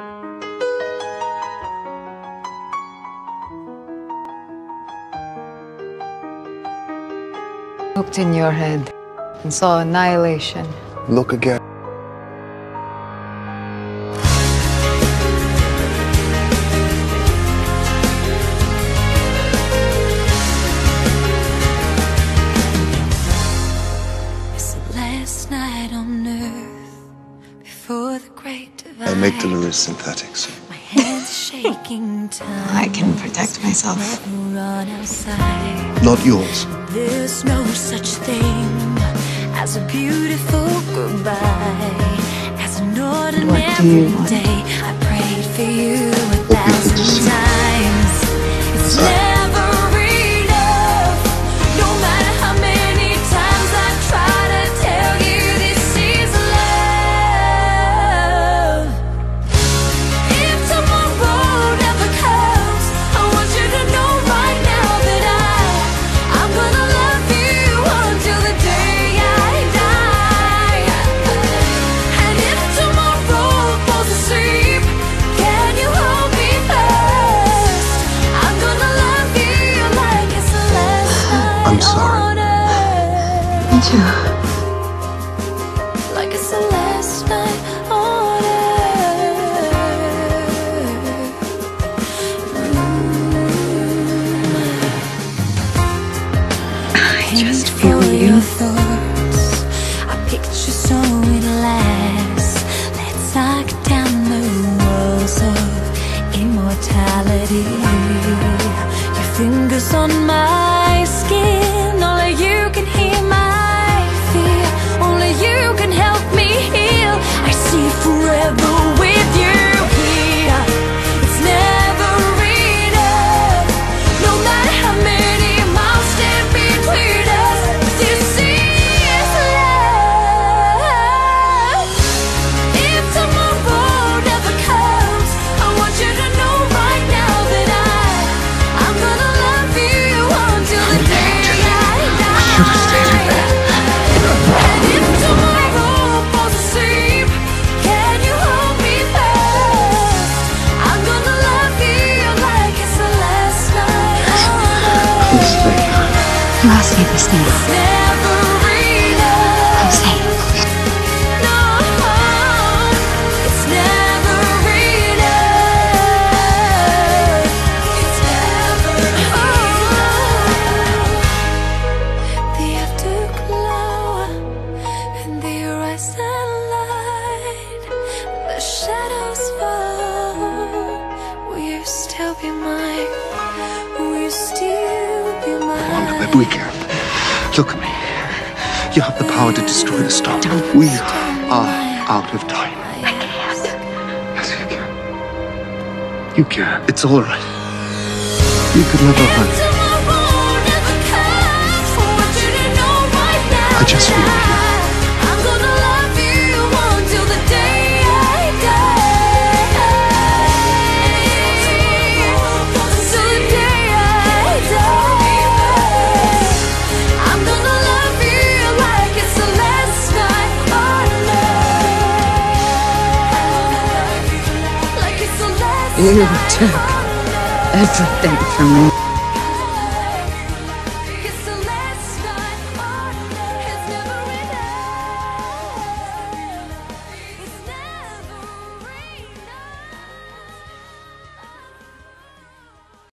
Looked in your head and saw annihilation. Look again. It's the last night on earth before the great divide. Amygdala is synthetic, so. My hands shaking time. I can protect myself. Run outside. Not yours. There's no such thing as a beautiful goodbye. As an ordinary day, I prayed for you 1,000 times. It's never enough, no matter how many times I try to tell you this is love. If tomorrow never comes, I want you to know right now that I'm gonna love you until the day I die. And if tomorrow falls asleep, can you hold me first? I'm gonna love you like it's the last night I'm sorry. on earth. Me too. Like it's the last night on earth. I just feel you. Thoughts, I picture so it lasts. Let's knock down the walls of immortality. Your fingers on my skin, only you can hear my fear. Only you can help me heal. I see forever with you here. It's never enough, no matter how many miles stand between us. This is love. If tomorrow never comes, I want you to know right now that I'm gonna love you until the day I die. Should have stayed in bed. And if tomorrow falls asleep, can you hold me first? I'm gonna love you like it's the last night on Please stay. You asked me to stay. earth. Never enough. I'm safe. No, it's never enough. It's never enough. The afterglow and the rising light, the shadows fall. Will you still be mine? Will you still be mine? We can. Look at me. You have the power to destroy the storm. We are out of time. Yes, you can. You can. It's all right. You could never hurt. I just feel here. I'm gonna love you until the day I die. Till the day I die. I'm gonna love you like it's the last night on earth. Like it's the last You night took on earth. everything from me.